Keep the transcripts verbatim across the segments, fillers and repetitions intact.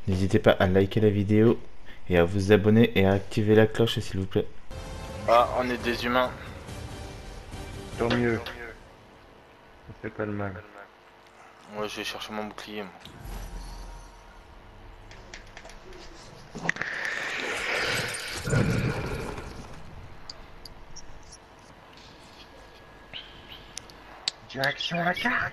N'hésitez pas à liker la vidéo et à vous abonner et à activer la cloche s'il vous plaît. Ah, on est des humains. Tant mieux. Ça fait pas le mal. Moi, je vais chercher mon bouclier. Moi. Direction la carte.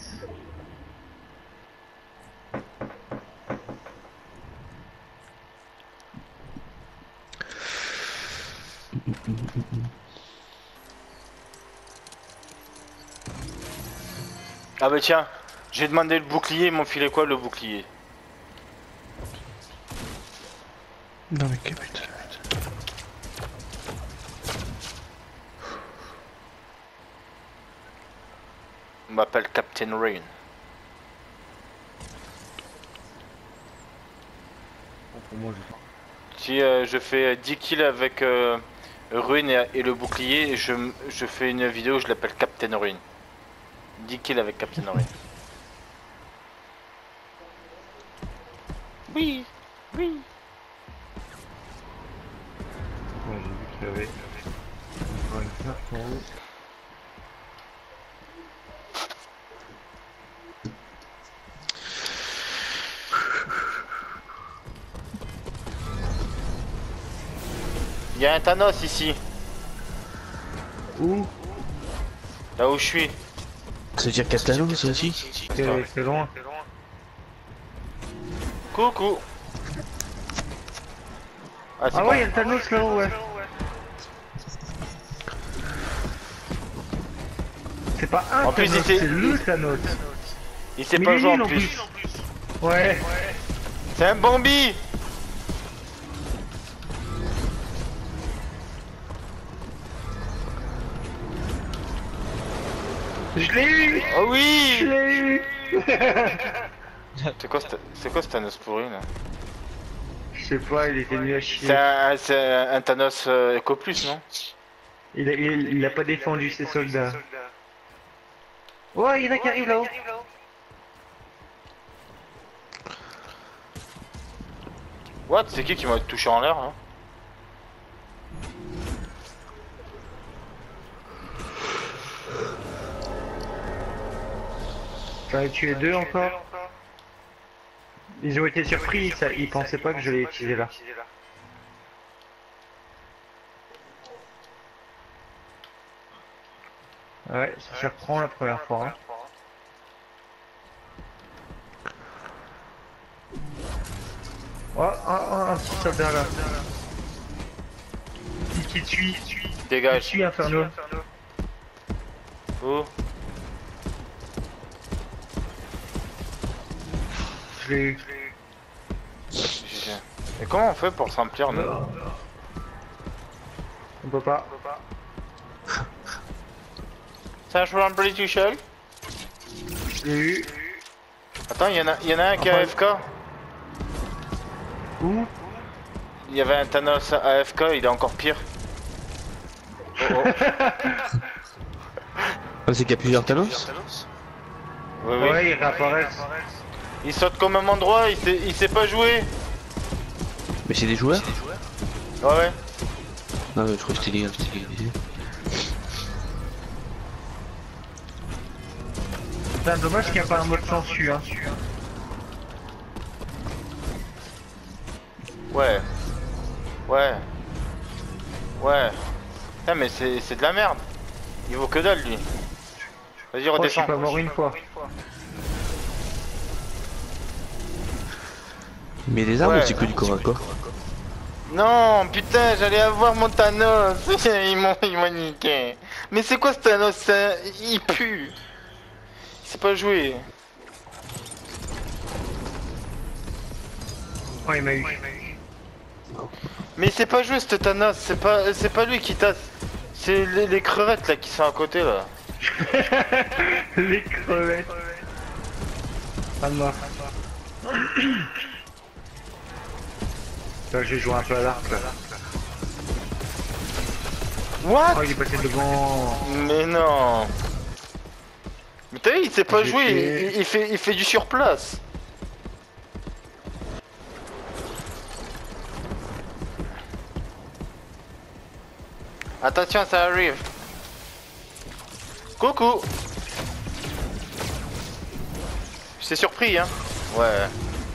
Ah bah tiens, j'ai demandé le bouclier, ils m'ont filé quoi le bouclier? Non mais quel putain. On m'appelle Captain Rain. Pour moi, je... Si euh, je fais dix kills avec euh, Ruin et, et le bouclier, je, je fais une vidéo, je l'appelle Captain Ruin. dix kills avec Captain Ruin. Oui, oui. Ouais, j'ai vu qu'il y avait encore une carte en haut. Il y a un Thanos ici. Où? Là où je suis. Ça veut dire Catalan ça aussi? C'est c'est loin. Coucou. Ah, c'est Ah bon. ouais, il y a le Thanos là-haut, ouais. C'est pas un En plus, Thanos, il s'est- c'est le Thanos. Il sait Mais pas il est jouer nul, en en plus. plus. Ouais. C'est un Bambi. Je l'ai eu. Oh Je oui. l'ai eu. C'est quoi, ce- c'est quoi ce Thanos pourri là? Je sais pas, il était nul à C'est chier. un, c'est un Thanos euh, Eco Plus, non? Il a, il, il a pas défendu ses soldats. Ouais, il y en a qui arrivent là-haut. What? C'est qui qui m'a touché en l'air hein? J'en ai tué deux encore. Ils ont été surpris, ça, ils pensaient pas que je l'ai utilisé là. Ouais, ça surprend la première fois. Hein. Oh, un, un, un petit soldat là. Qui, qui te suit, qui te Dégage. suit Inferno. Où? Je l'ai eu. G G. Et comment on fait pour se remplir nous? On peut pas. Ça je remplis tout seul? Je l'ai eu. Attends, il y en a, y en a un qui est A F K. Où? Il y avait un Thanos A F K, il est encore pire. Oh, oh. Ah, c'est qu'il y a plusieurs Thanos? Oui, oui. Ouais, ils réapparaissent. Il saute comme un endroit, il sait, il sait pas jouer. Mais c'est des joueurs? Ouais, ouais. Non mais je crois que c'était des c'était des- C'est dommage qu'il n'y a pas un mode sensu. Hein. Ouais. Ouais. Ouais. Putain, mais c'est c'est de la merde. Il vaut que dalle lui. Vas-y, Je crois que je suis redescends. pas mort une fois. Mais les armes Ouais. c'est que du corps à corps. Non, putain, j'allais avoir mon Thanos. Ils m'ont ils m'ont niqué. Mais c'est quoi ce Thanos? Ça- Il pue. Il sait pas jouer. Oh, il m'a eu. Mais il sait pas jouer ce Thanos. C'est pas, c'est pas lui qui tasse. C'est les, les crevettes là qui sont à côté là. Les crevettes. Pas de mort. Là, je vais jouer un peu à l'arc là. What? Oh, il est passé devant. Mais non. Mais t'as vu, il sait pas J'ai jouer. fait- Il, il fait, il fait du surplace. Attention, ça arrive. Coucou. Je t'ai surpris, hein. Ouais.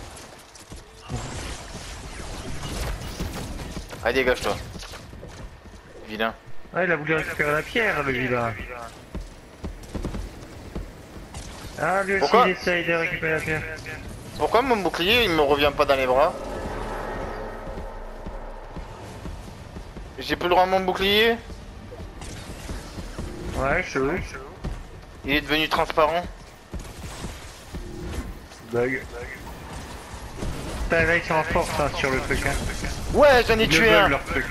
Allez, dégage-toi. Vilain. Ah, il a voulu récupérer la pierre, le vilain. Ah, lui aussi, Pourquoi il essaye de récupérer la pierre. Pourquoi mon bouclier, il me revient pas dans les bras? J'ai plus le droit à mon bouclier? Ouais, chelou. Il est devenu transparent. Bug. Putain, là, ils sont en force hein, sur le truc. Hein. Ouais, j'en ai Ils tué le un. veulent, leur truc.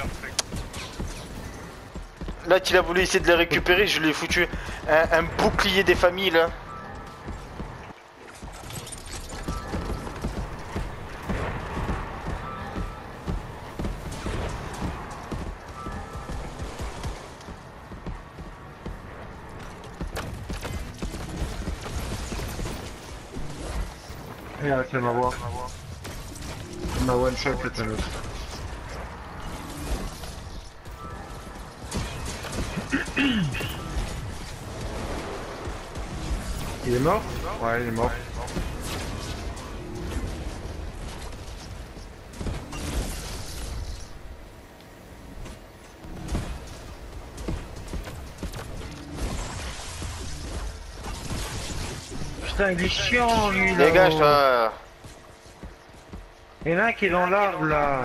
Là, qu'il a voulu essayer de les récupérer, je lui ai foutu un, un bouclier des familles, là. Et arrête de m'avoir. Il m'a one shot le Thanos. Il est mort? Ouais, il est mort. Putain, il est chiant lui là. Dégage-toi. Il y en a un qui est dans l'arbre là.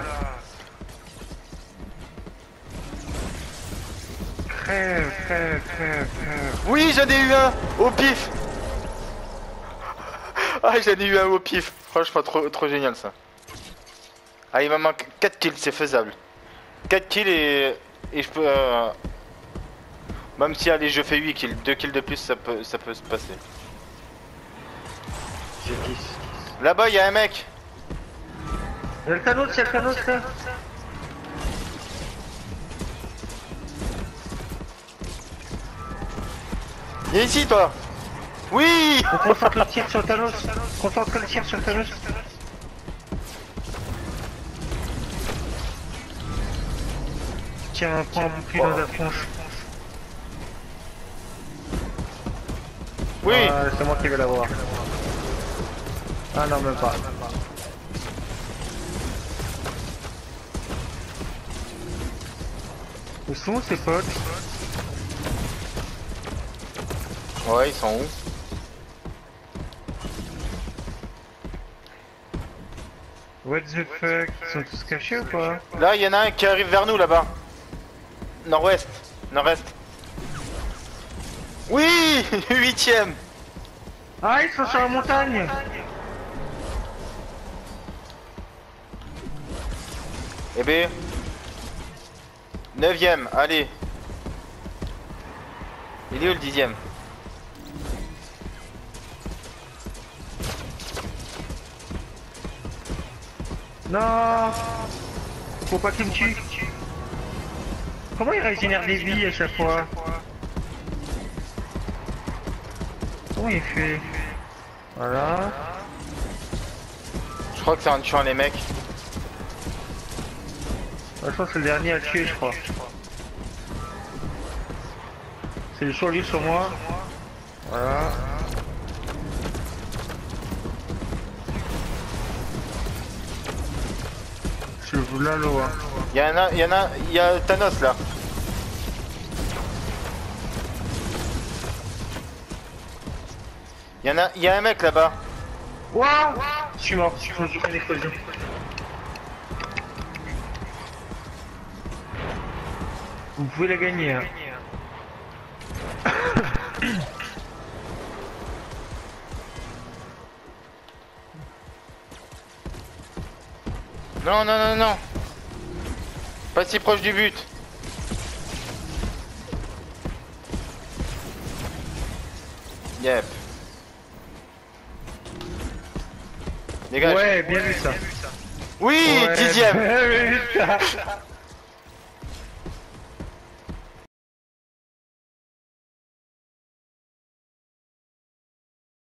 Crève, crève, crève, crève. Oui, j'en ai eu un au pif. Ah, j'en ai eu un au pif. Franchement, trop, trop génial ça. Ah, il me manque quatre kills, c'est faisable. quatre kills et, et je peux... Euh... Même si, allez, je fais huit kills. deux kills de plus, ça peut, ça peut se passer. J'ai dix. Là-bas, il y a un mec. Il y a le Thanos, il y a le Thanos là. Viens ici, toi. Oui. On concentre le tir sur le Thanos. Concentre le tir sur le Thanos. Tiens, prends mon cul dans la tronche. Oui. Ah, c'est moi qui vais l'avoir. Ah non, même pas. Où sont ces potes? Ouais, ils sont où? What the fuck? Ils sont tous cachés ou quoi? Là, il y en a un qui arrive vers nous, là-bas. Nord-ouest. Nord-est. Oui. Huitième. Ah, ils sont sur la montagne! Eh ben... Neuvième, allez. Il est où le dixième? Non! Faut pas qu'il me tue! Comment il régénère des vies à chaque fois? Comment il fait? Voilà. Je crois que c'est en tuant les mecs. Je pense que c'est le dernier à tuer, je crois. C'est sur lui, sur moi. Voilà. Je vous là l'eau, hein. Il y en a, il y en a, il y a Thanos là. Il y en a, il y a un mec là-bas. Waouh! Je suis mort, je me suis fait une explosion. Vous pouvez la gagner, hein. Non, non, non, non. Pas si proche du but. Yep. Dégage. Ouais, bien vu ça. Oui, Ouais, dixième. bien vu ça.